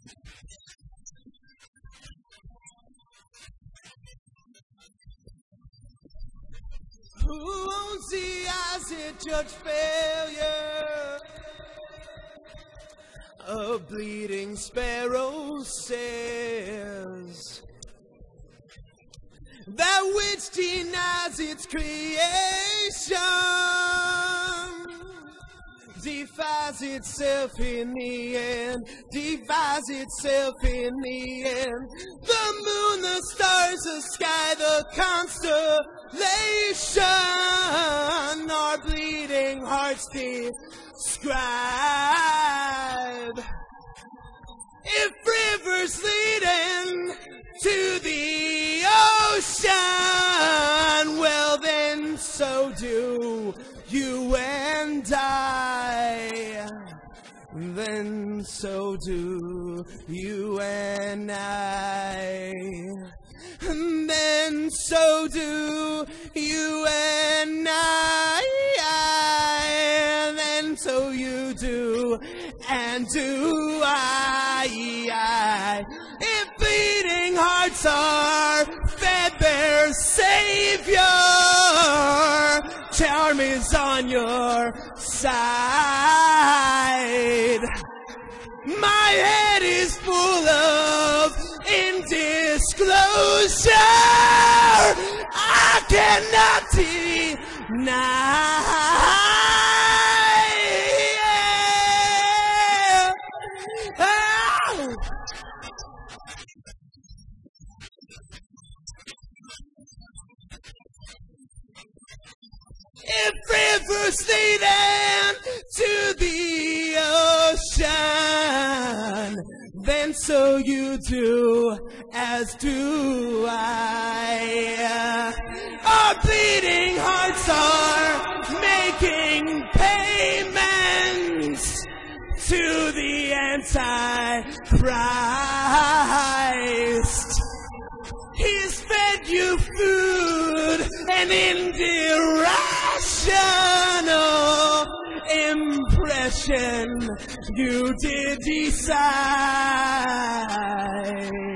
Who owns the eyes that judge failure? A bleeding sparrow says that which denies its creation defies itself in the end, defies itself in the end. The moon, the stars, the sky, the constellation, our bleeding hearts describe. If rivers leading to the ocean, well then so do you and I. Then so do you and I. And then so do you and I. And then so you do, and do I. If beating hearts are fed their Savior, charm is on your side. My head is full of indisclosure. I cannot deny. If rivers leading to the ocean, then so you do, as do I. Our bleeding hearts are making payments to the Antichrist. He's fed you food and irrational impression you did decide.